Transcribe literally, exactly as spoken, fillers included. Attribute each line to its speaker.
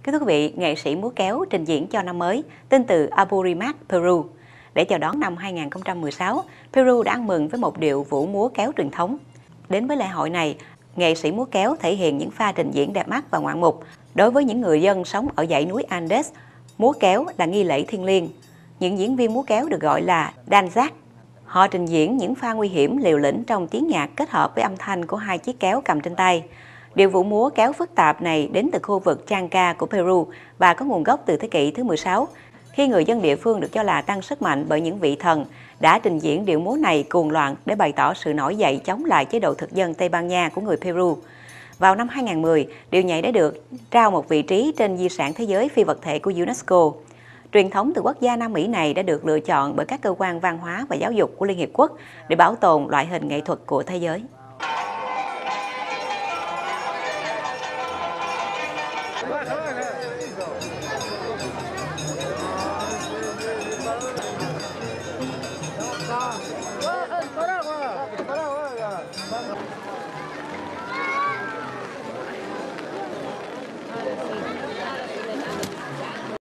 Speaker 1: Kính thưa quý vị, nghệ sĩ múa kéo trình diễn cho năm mới tên từ Apurímac, Peru. Để chào đón năm hai nghìn không trăm mười sáu, Peru đã ăn mừng với một điệu vũ múa kéo truyền thống. Đến với lễ hội này, nghệ sĩ múa kéo thể hiện những pha trình diễn đẹp mắt và ngoạn mục. Đối với những người dân sống ở dãy núi Andes, múa kéo là nghi lễ thiêng liêng. Những diễn viên múa kéo được gọi là danzak. Họ trình diễn những pha nguy hiểm liều lĩnh trong tiếng nhạc kết hợp với âm thanh của hai chiếc kéo cầm trên tay. Điệu vũ múa kéo phức tạp này đến từ khu vực Chanca của Peru và có nguồn gốc từ thế kỷ thứ mười sáu, khi người dân địa phương được cho là tăng sức mạnh bởi những vị thần đã trình diễn điệu múa này cuồng loạn để bày tỏ sự nổi dậy chống lại chế độ thực dân Tây Ban Nha của người Peru. Vào năm hai nghìn không trăm mười, điệu nhảy đã được trao một vị trí trên di sản thế giới phi vật thể của UNESCO. Truyền thống từ quốc gia Nam Mỹ này đã được lựa chọn bởi các cơ quan văn hóa và giáo dục của Liên Hiệp Quốc để bảo tồn loại hình nghệ thuật của thế giới.